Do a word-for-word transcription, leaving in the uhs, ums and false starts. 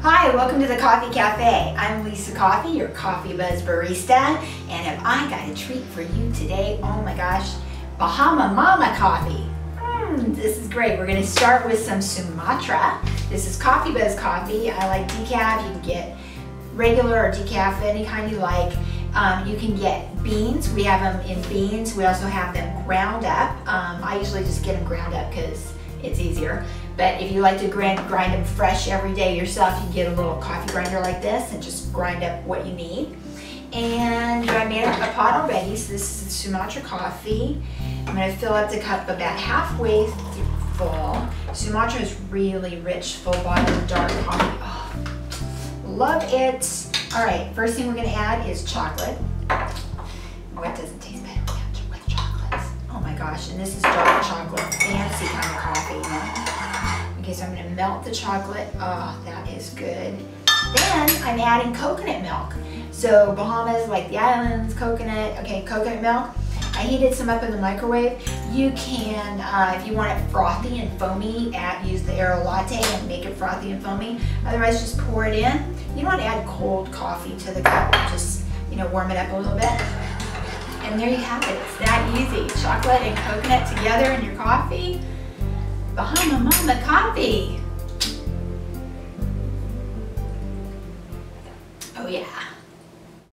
Hi, welcome to the Coffee Cafe. I'm Lisa Coffey, your Coffee Buzz barista, and have I got a treat for you today? Oh my gosh, Bahama Mama coffee. Mmm, this is great. We're going to start with some Sumatra. This is Coffee Buzz coffee. I like decaf. You can get regular or decaf, any kind you like. Um, you can get beans. We have them in beans. We also have them ground up. Um, I usually just get them ground up because it's easier. But if you like to grind, grind them fresh every day yourself, you can get a little coffee grinder like this and just grind up what you need. And I made a pot already, so this is Sumatra coffee. I'm going to fill up the cup about halfway full. Sumatra is really rich, full-bodied, dark coffee. Oh, love it. All right, first thing we're going to add is chocolate. What doesn't taste better with chocolates? Oh my gosh, and this is dark chocolate, fancy kind of coffee. You know? Okay, so I'm going to melt the chocolate. Oh, that is good. Then I'm adding coconut milk. So Bahamas, like the islands, coconut. Okay, coconut milk. I heated some up in the microwave. You can, uh, if you want it frothy and foamy, add, use the Aero Latte and make it frothy and foamy. Otherwise, just pour it in. You don't want to add cold coffee to the cup. Just, you know, warm it up a little bit. And there you have it. It's that easy. Chocolate and coconut together in your coffee. Bahama Mama coffee. Oh yeah.